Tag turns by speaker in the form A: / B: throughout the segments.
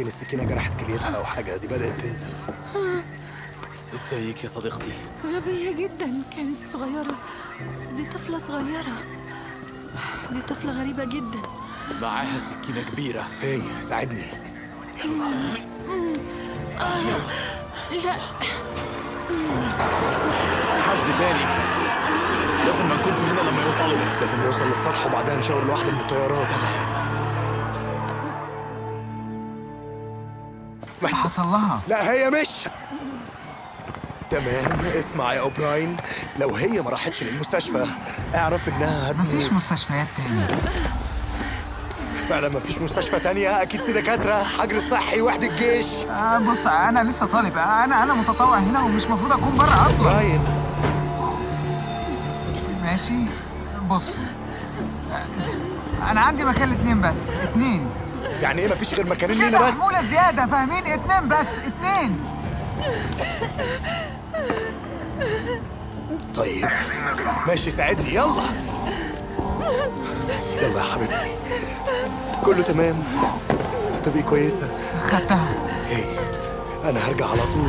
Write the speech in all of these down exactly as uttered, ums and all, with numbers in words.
A: يمكن السكينة جرحت كليتها أو حاجة، دي بدأت تنزف.
B: ازيك يا صديقتي؟
C: غبية جدا، كانت صغيرة. دي طفلة صغيرة، دي طفلة غريبة جدا.
B: معاها سكينة كبيرة.
A: هي ساعدني يلا.
C: آه. لا
B: حشد تاني، لازم ما نكونش هنا لما يوصلوا.
A: لازم نوصل للسطح وبعدها نشاور لواحدة من الطيارات.
D: اللي حصل لها؟
A: لا هي مش تمام. اسمع يا اوبراين، لو هي ما راحتش للمستشفى اعرف انها هتموت.
D: مفيش مستشفيات تاني.
A: فعلا مفيش مستشفى تانية؟ اكيد في دكاترة، حجر صحي، وحدة جيش.
D: آه بص، انا لسه طالب، انا انا متطوع هنا ومش المفروض اكون بره اصلا.
A: اوبراين
D: ماشي، بص انا عندي مكان لاتنين بس. اتنين
A: يعني ايه مفيش غير مكانين
D: كده
A: لينا بس؟
D: حمولة زيادة، فاهمين؟ اتنين بس، اتنين.
A: طيب ماشي ساعدني يلا. يلا يا حبيبتي، كله تمام، هتبقي كويسة.
D: خدتها.
A: هي أنا هرجع على طول.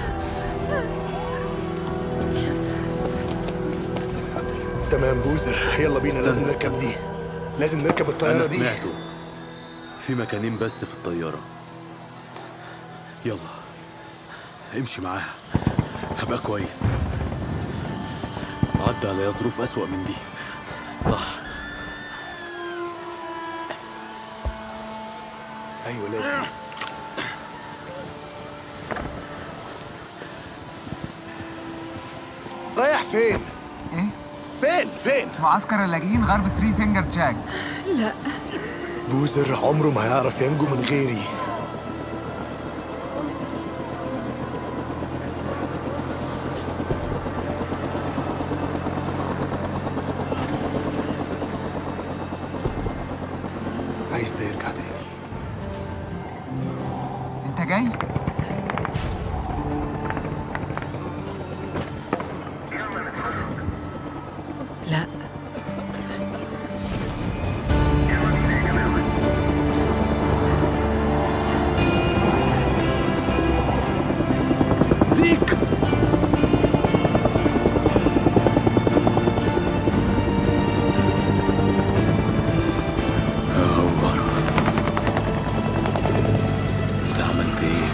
A: تمام بوزر، يلا بينا. لازم نركب دي، لازم نركب الطيارة
B: أنا
A: دي.
B: سمعته في مكانين بس في الطيارة. يلا امشي معاها، هبقى كويس. عدى عليا ظروف أسوأ من دي، صح؟
A: أيوة لازم. رايح فين؟
D: ايه؟
A: فين فين؟
D: معسكر اللاجئين غرب ثري فينجر جاك.
C: لا
A: بوزر عمره ما هيعرف ينجو من غيري. عايز ده يرجع تاني.
D: انت جاي؟
C: لا
A: ديك
B: عمر، انت عملت ايه؟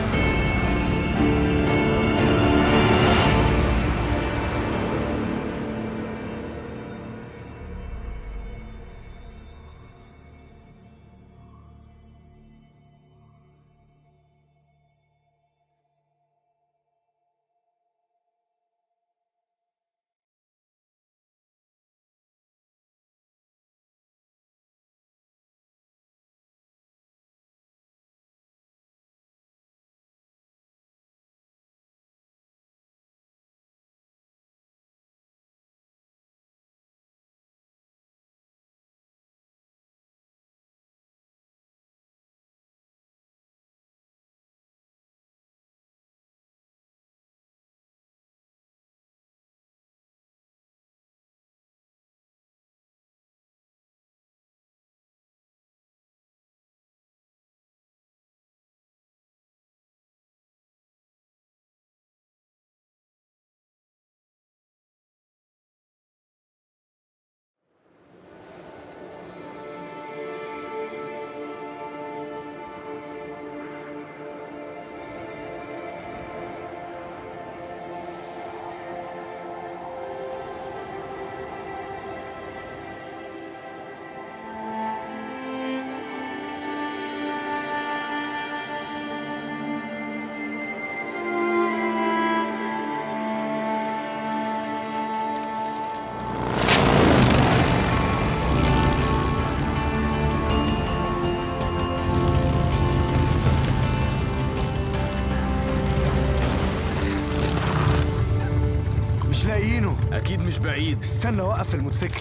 A: مش لاقيينه.
B: أكيد مش بعيد.
A: استنى وقف الموتوسيكل.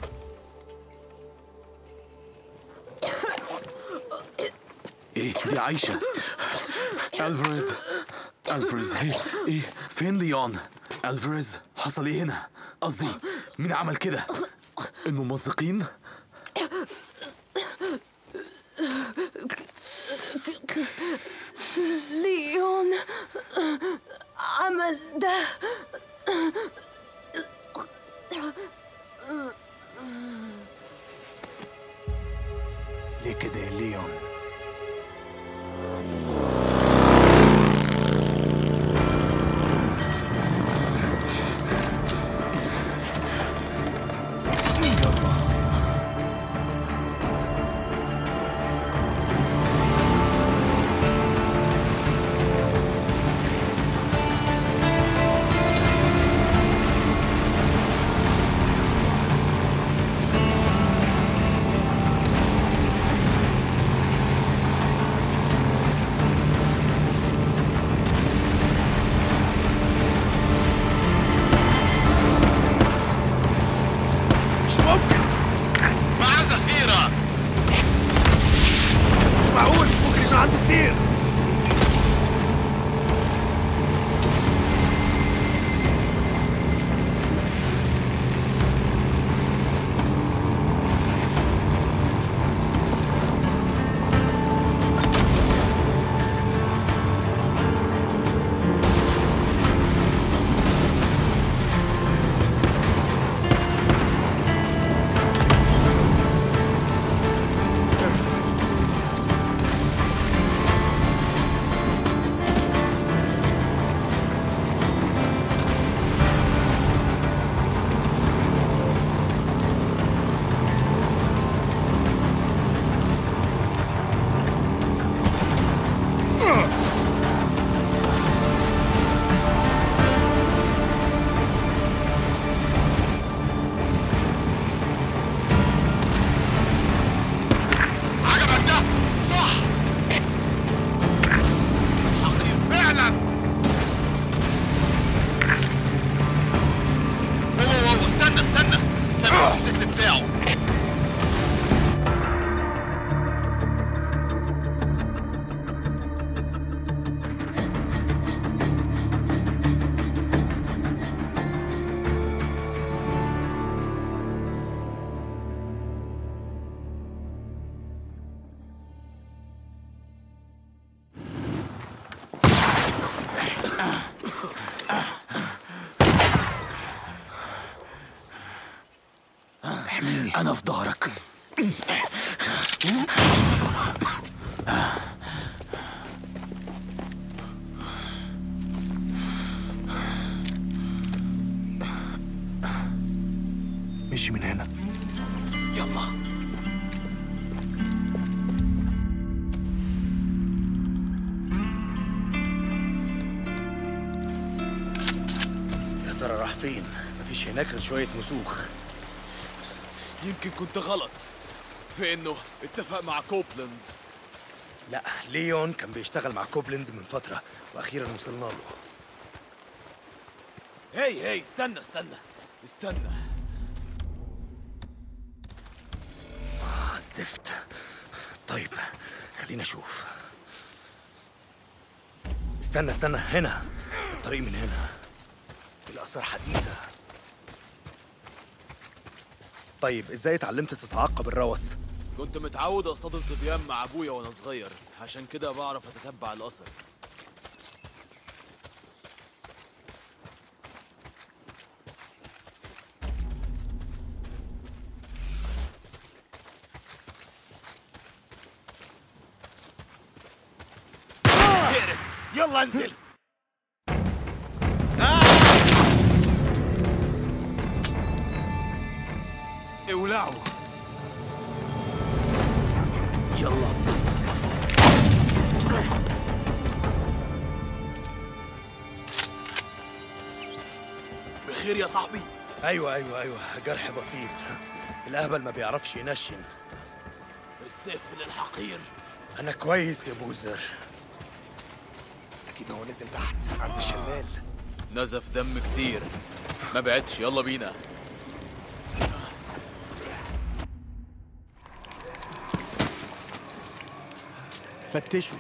B: ايه دي عايشة؟ ألفاريز، ألفاريز، ايه ايه فين ليون؟ ألفاريز، حصل ايه هنا؟ قصدي مين عمل كده؟ الممزقين؟
E: ليون عمل ده.
A: ليه كده يا ليون؟
B: أنا في ظهرك.
A: مشي من هنا.
B: يلا.
A: يا ترى راح فين؟ مفيش هناك غير شوية مسوخ.
B: يمكن كنت غلط في انه اتفق مع كوبلاند.
A: لا، ليون كان بيشتغل مع كوبلاند من فترة واخيرا وصلنا له.
B: هي هي استنى استنى استنى.
A: آه الزفت. طيب خلينا اشوف. استنى استنى هنا، الطريق من هنا. الآثار حديثة. طيب ازاي اتعلمت تتعقب الروث؟
B: كنت متعود اصطاد الظبيان مع ابويا وانا صغير، عشان كده بعرف اتتبع الاثر.
A: يلا انزل.
B: اولعوا.
A: يلا.
B: بخير يا صاحبي؟
A: ايوه ايوه ايوه، جرح بسيط. الاهبل ما بيعرفش ينشن.
B: السفل الحقير.
A: انا كويس يا بوزر. اكيد هو نزل تحت عند الشلال.
B: نزف دم كتير، ما بعدش. يلا بينا.
A: فتشوا.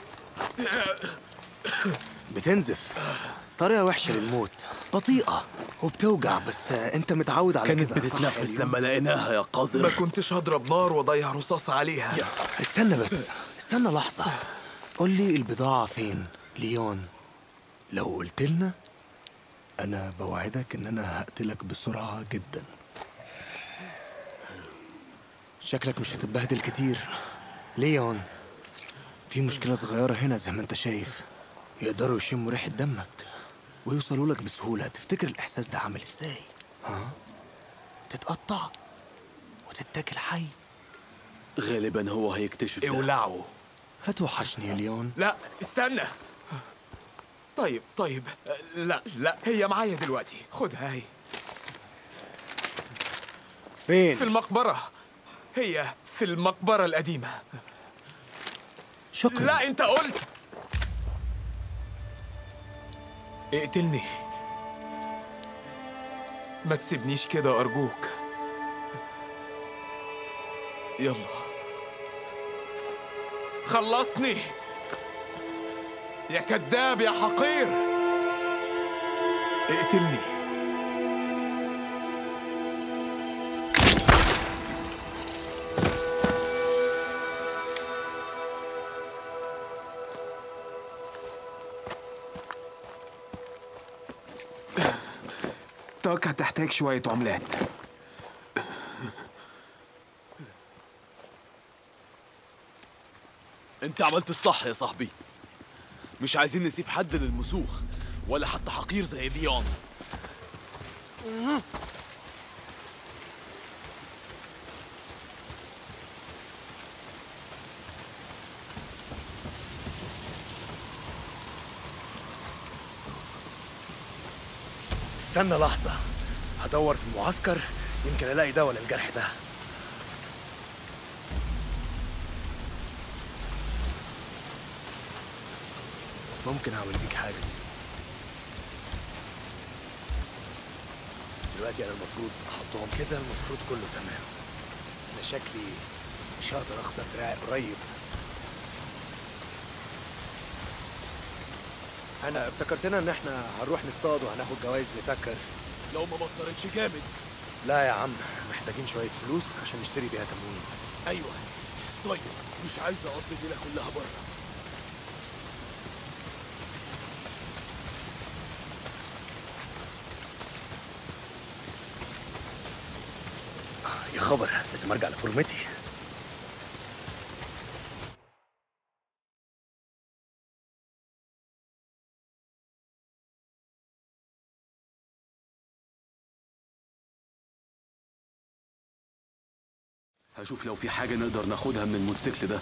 A: بتنزف. طريقة وحشة للموت، بطيئة. وبتوجع، بس انت متعود على
B: كانت
A: كده.
B: بتتنفس لما لقيناها يا قذر.
E: ما كنتش هضرب نار واضيع رصاص عليها.
A: استنى بس، استنى لحظة. قول لي البضاعة فين ليون؟ لو قلت لنا أنا بوعدك إن أنا هقتلك بسرعة جدا. شكلك مش هتتبهدل كتير. ليون، في مشكلة صغيرة هنا زي ما أنت شايف. يقدروا يشموا ريحة دمك ويوصلوا لك بسهولة. تفتكر الإحساس ده عامل إزاي؟ ها؟ تتقطع وتتاكل حي.
B: غالبا هو هيكتشف ده.
E: اولعوا.
A: هتوحشني يا ليون.
E: لا استنى. طيب طيب، لا لا، هي معايا دلوقتي. خدها هي.
A: فين؟
E: في المقبرة. هي في المقبرة القديمة.
A: شكرا.
E: لا انت قلت اقتلني. ما تسيبنيش كده أرجوك. يلا خلصني يا كذاب يا حقير. اقتلني.
F: طاق هتحتاج شوية عملات.
B: انت عملت الصح يا صاحبي. مش عايزين نسيب حد للمسوخ ولا حتى حقير زي ليون.
A: استنى لحظة، هدور في المعسكر يمكن الاقي دواء للجرح ده. ممكن اعمل بيك حاجة. دلوقتي انا المفروض احطهم كده، المفروض كله تمام. انا شكلي مش هقدر اخسر دراعي قريب. انا افتكرتنا ان احنا هنروح نصطاد وهناخد جوائز لتكر.
B: لو ما بطلتش جامد.
A: لا يا عم، محتاجين شوية فلوس عشان نشتري بيها تموين.
B: ايوه طيب، مش عايز اقضي الليله كلها بره.
A: يا خبر، لازم ارجع لفورمتي.
B: هشوف لو في حاجه نقدر ناخدها من الموتوسيكل ده.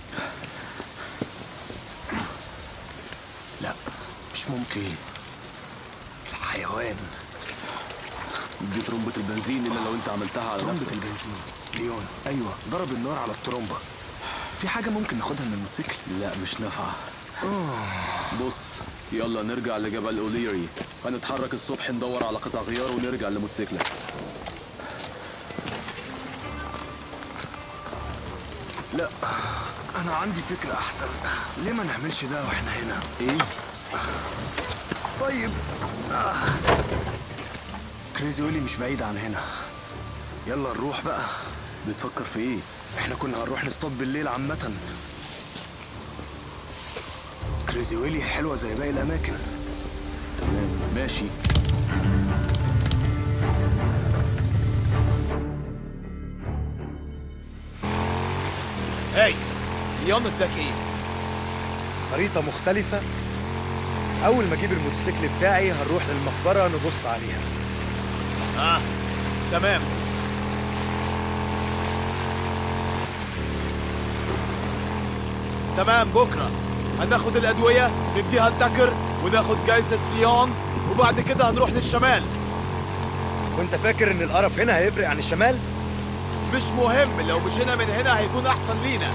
A: لا مش ممكن. الحيوان.
B: دي ترمبة البنزين اللي لو انت عملتها على
A: ترمبة
B: نفسك.
A: البنزين. ليون، ايوه، ضرب النار على الترمبة. في حاجة ممكن ناخدها من الموتوسيكل؟
B: لا مش نافعة. بص، يلا نرجع لجبل أوليري. هنتحرك الصبح ندور على قطع غيار ونرجع لموتوسيكلك.
A: لا، انا عندي فكرة احسن. ليه ما نعملش ده واحنا هنا؟
B: ايه؟
A: طيب. آه. كريزي ويلي مش بعيد عن هنا. يلا نروح بقى.
B: بتفكر في ايه؟
A: احنا كنا هنروح نصطاد بالليل عامة. كريزي ويلي حلوة زي باقي الأماكن.
B: تمام ماشي.
A: هاي ليون، اداك ايه؟ خريطة مختلفة. أول ما أجيب الموتوسيكل بتاعي هنروح للمقبرة نبص عليها.
B: اه تمام. تمام، بكرة هناخد الأدوية نديها لتكر وناخد جايزة ليون، وبعد كده هنروح للشمال.
A: وانت فاكر ان القرف هنا هيفرق عن الشمال؟
B: مش مهم، لو مشينا من هنا هيكون أحسن لينا.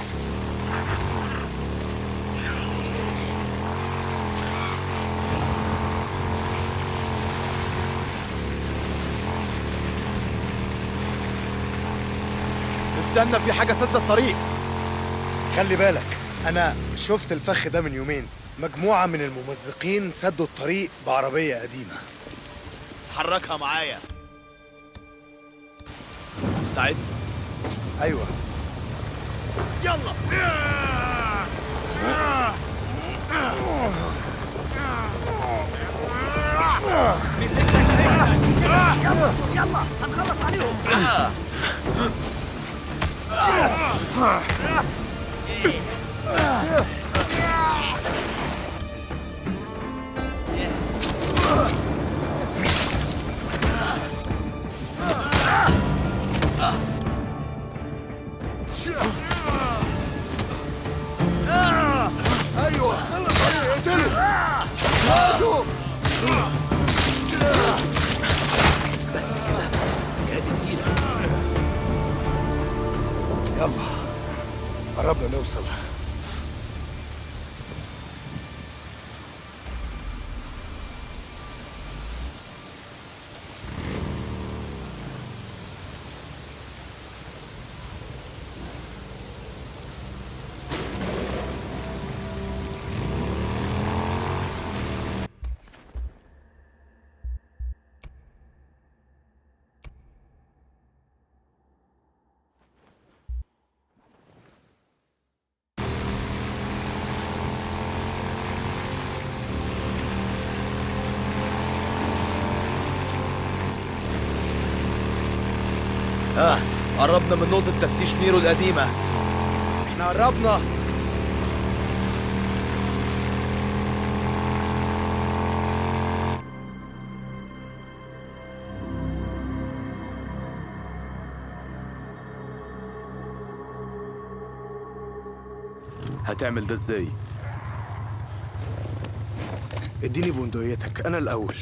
B: استنى، في حاجة سد الطريق.
A: خلي بالك، أنا شفت الفخ ده من يومين. مجموعة من الممزقين سدوا الطريق بعربية قديمة.
F: حركها معايا. مستعد؟
A: ايوه
F: يلا. مسكتك سكتك.
D: يلا يلا هنخلص عليهم.
A: ايوه خلص عليه اقتله.
F: بس كده يا دي النيلة.
A: يلا قربنا نوصل.
F: اه قربنا من نقطة تفتيش نيرو القديمة.
A: احنا قربنا.
B: هتعمل ده ازاي؟
A: اديني بندقيتك انا الاول.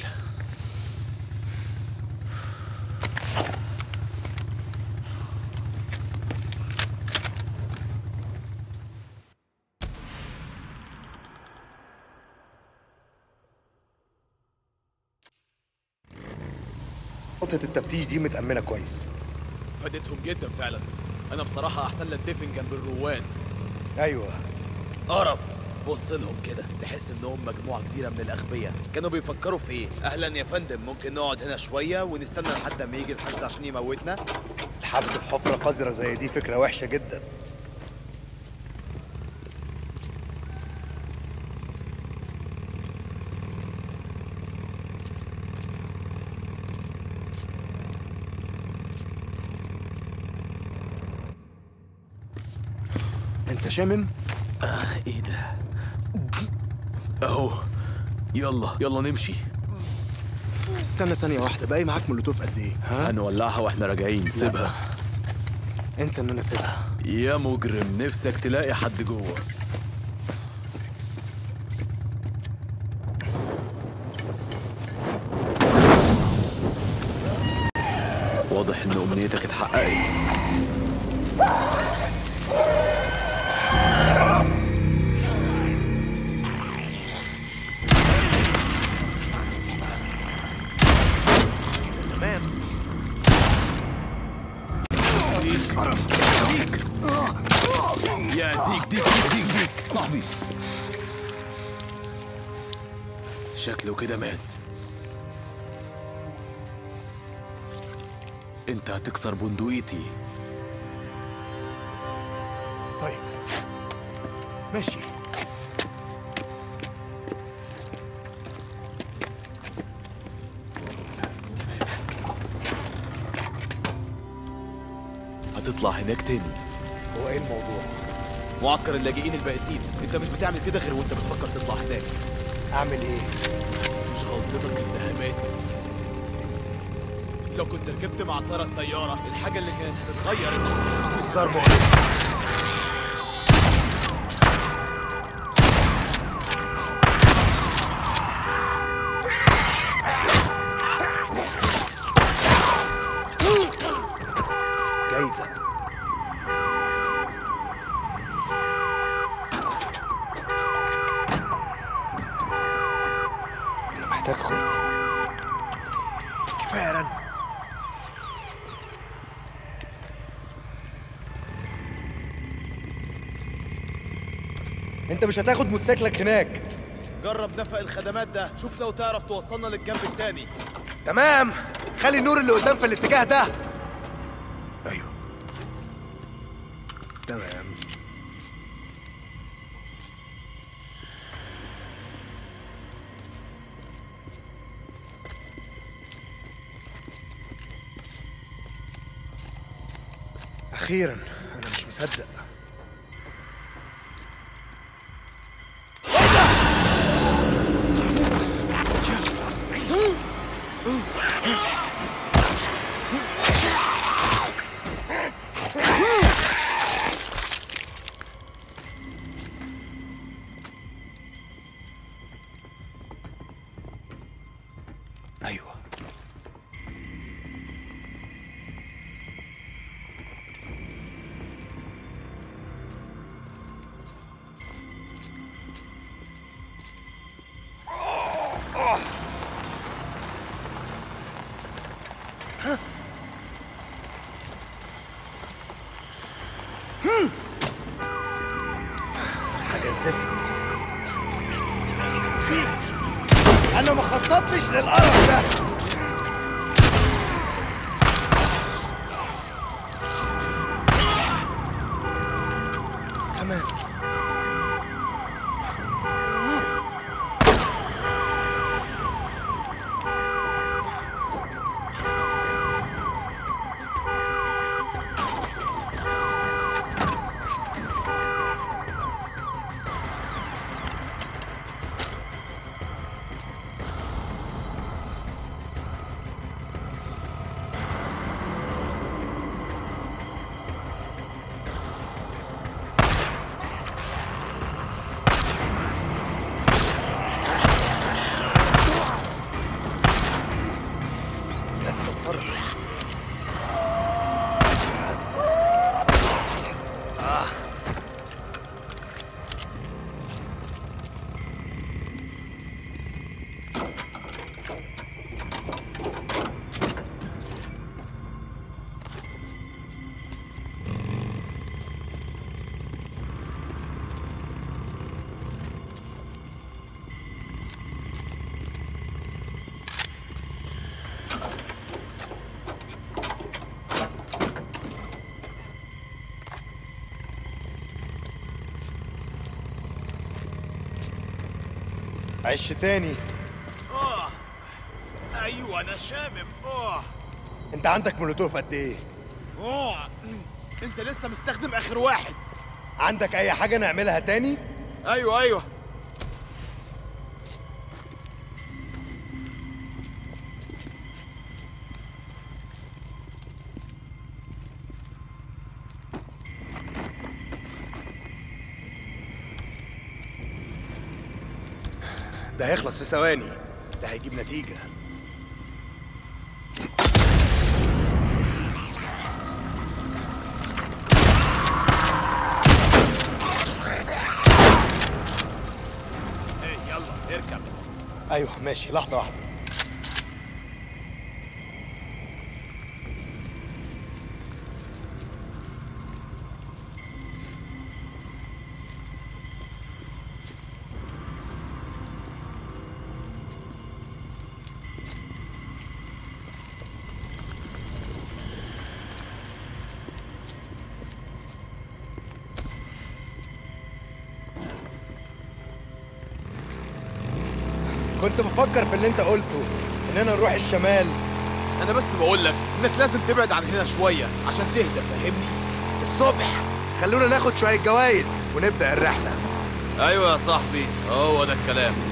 A: نقطة التفتيش دي متأمنة كويس.
F: فادتهم جدا فعلا. انا بصراحة احسن لك دفن جنب الروان.
A: ايوه
F: قرف. بص لهم كده تحس انهم مجموعة كبيرة من الاغبياء. كانوا بيفكروا في ايه؟ اهلا يا فندم، ممكن نقعد هنا شوية ونستنى لحد ما يجي الحشد عشان يموتنا؟
A: الحبس في حفرة قذرة زي دي فكرة وحشة جدا. انت شامم؟
B: آه ايه ده؟ اهو. يلا يلا نمشي.
A: استنى ثانية واحدة، باقي معاك مولوتوف قد ايه؟ ها؟
B: هنولعها واحنا راجعين. سيبها.
A: انسى ان انا سيبها.
B: يا مجرم، نفسك تلاقي حد جوه. واضح ان امنيتك اتحققت.
A: تمام.
B: يا ديك ديك ديك ديك ديك صاحبي. شكله كده مات. انت هتكسر بندقيتي.
A: طيب ماشي.
B: هتطلع هناك تاني.
A: هو ايه الموضوع؟
F: معسكر اللاجئين البائسين. انت مش بتعمل كده غير وانت بتفكر تطلع هناك.
A: اعمل ايه؟
F: مش غلطتك انها ماتت.
A: انسي.
F: لو كنت ركبت مع سارة الطيارة الحاجة اللي كانت هتتغير
A: انذار مؤلم. جايزة. أنا محتاج خردة. كفاية رن. أنت مش هتاخد موتوسيكلك هناك.
F: جرب نفق الخدمات ده، شوف لو تعرف توصلنا للجنب التاني.
A: تمام، خلي النور اللي قدام في الاتجاه ده. ايوه تمام. اخيرا، انا مش مصدق. ايوه حاجة زفت. أنا ما خططتش للقرف ده. تمام. لازم اتصرف. آه. عش تاني.
F: اه ايوه انا شامم. اه
A: انت عندك مولوتوف قد ايه؟
F: اه انت لسه مستخدم اخر واحد.
A: عندك اي حاجة نعملها تاني؟
F: ايوه ايوه
A: ده هيخلص في ثواني. ده هيجيب نتيجة.
F: ايه يلا اركب.
A: ايوه ماشي، لحظة واحدة. كنت بفكر في اللي انت قلته، اننا نروح الشمال.
F: انا بس بقول لك انك لازم تبعد عن هنا شويه عشان تهدى، فاهمني؟
A: الصبح خلونا ناخد شوية جوايز ونبدأ الرحلة.
F: ايوه يا صاحبي، هو ده الكلام.